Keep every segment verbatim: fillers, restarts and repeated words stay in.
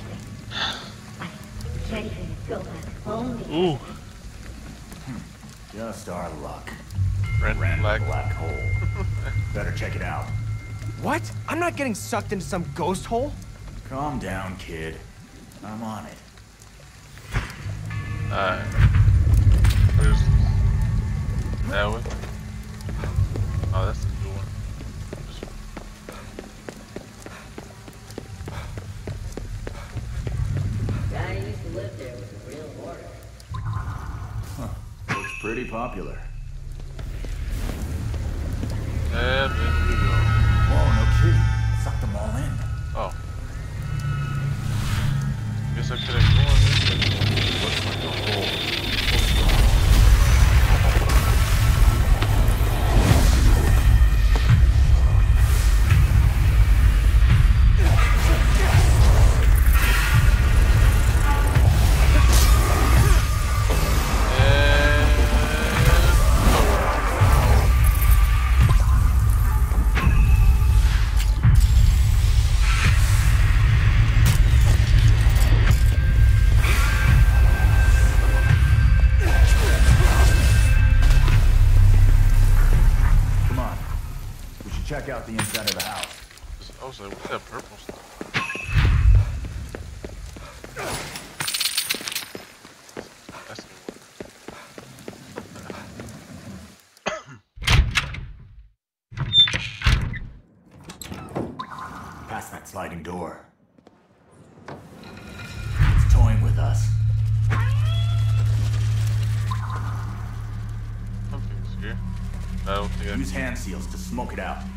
Can't even go back home. Ooh. Just our luck. Red Ran flag. black hole. Better check it out. What? I'm not getting sucked into some ghost hole. Calm down, kid. I'm on it. Alright. Where's that way? Oh, that's the good one. Guy who used to live there was a real hoarder. Huh. Looks pretty popular. And then we go. Whoa, no kidding. Suck them all in. Oh. Guess I couldn't go on this. Looks like a hole. Check out the inside of the house. I was like, what's that purple stuff? That's good. Past that sliding door. It's toying with us. Something's here. I don't think I Use hand seals to smoke it out.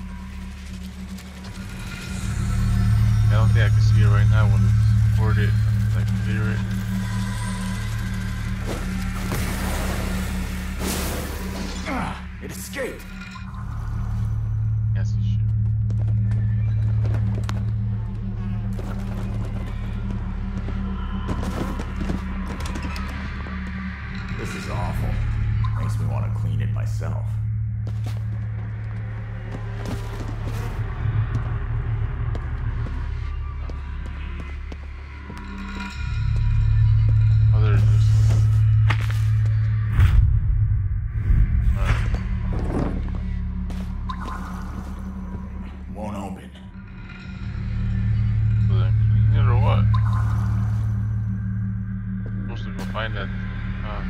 I don't think I can see it right now when it's boarded. I can clear it. Ah, it escaped. Can't see shit. This is awful. Makes me want to clean it myself. Find that. Uh,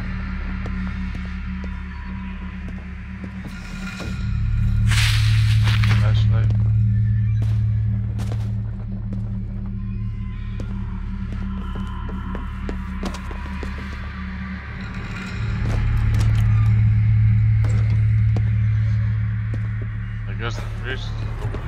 flashlight. I guess the bridge is open.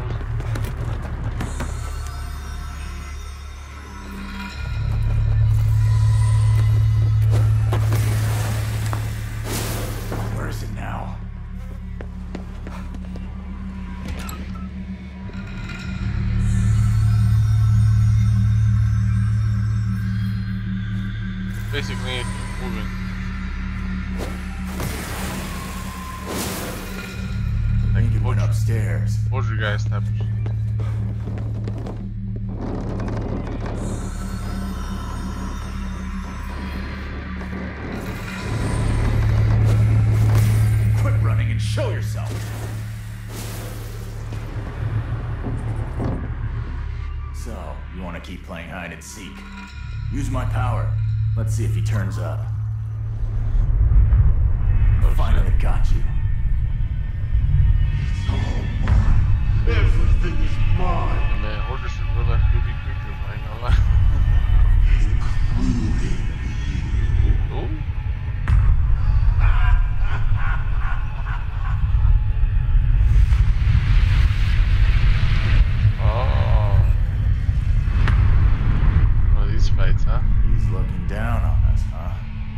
Basically moving. I think it went upstairs. Poltergeist type of shit. Quit running and show yourself. So, you want to keep playing hide and seek? Use my power. Let's see if he turns up. Oh, finally got you. Everything is mine. Man, Hoarders is real life creepy creature, I ain't gonna lie. Ooh. Oh. Oh, these fights, huh? He's looking down on us, huh?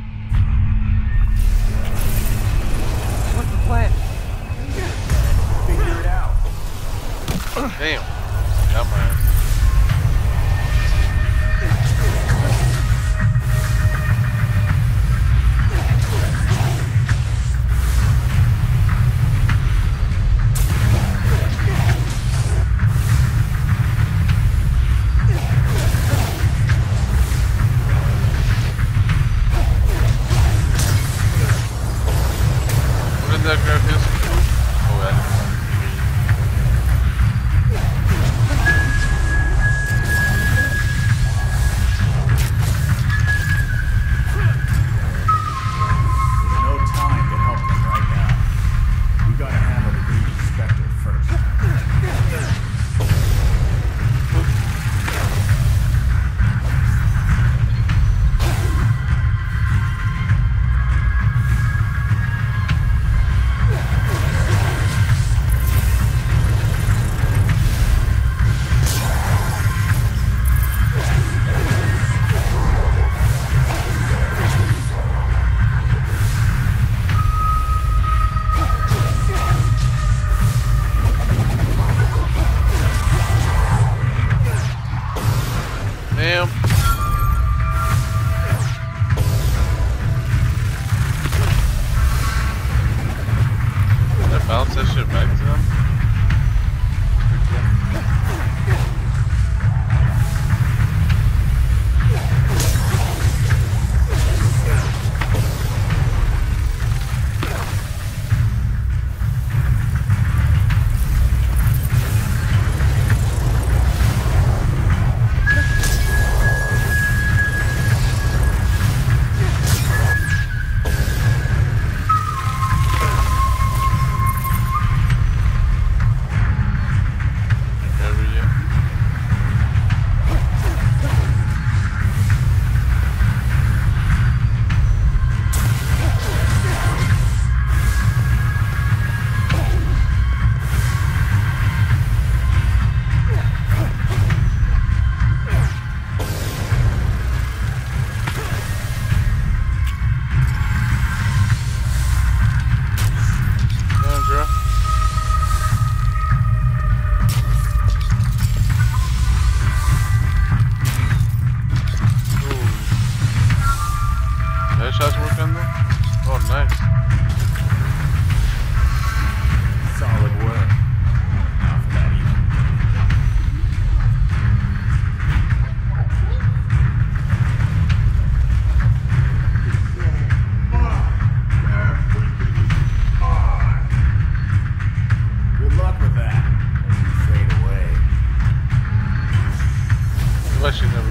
What's the plan? Figure it out. Damn. Got my ass.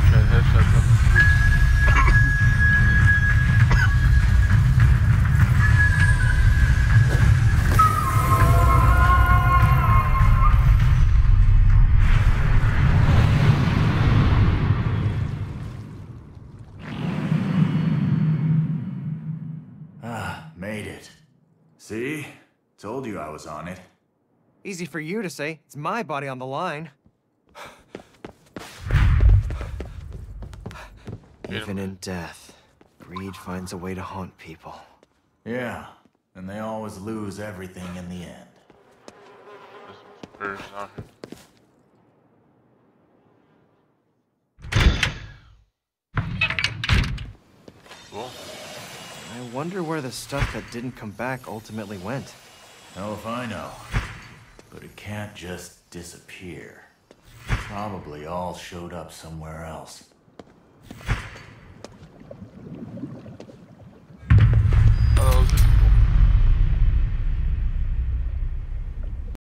Try to headshot them. Ah, made it. See? Told you I was on it. Easy for you to say. It's my body on the line. Even in death, greed finds a way to haunt people. Yeah, and they always lose everything in the end. There's some birds out here. Cool. I wonder where the stuff that didn't come back ultimately went. Hell if I know. But it can't just disappear. Probably all showed up somewhere else.